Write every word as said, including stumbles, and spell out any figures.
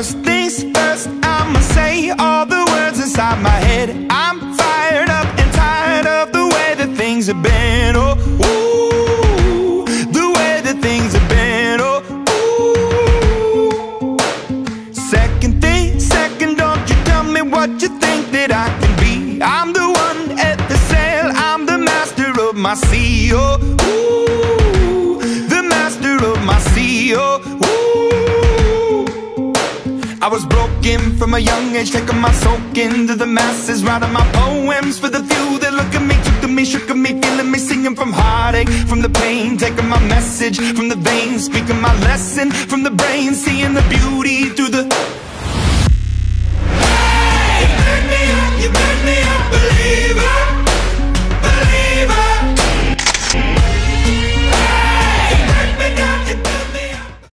First things first, I'ma say all the words inside my head. I'm fired up and tired of the way that things have been. Oh, ooh, the way that things have been. Oh, ooh. Second thing, second, don't you tell me what you think that I can be. I'm the one at the sail, I'm the master of my sea. Oh, ooh, the master of my sea. Oh, ooh. I was broken from a young age, taking my soak into the masses, writing my poems for the few that look at me, took to me, shook at me, feeling me, singing from heartache, from the pain, taking my message from the veins, speaking my lesson from the brain, seeing the beauty through the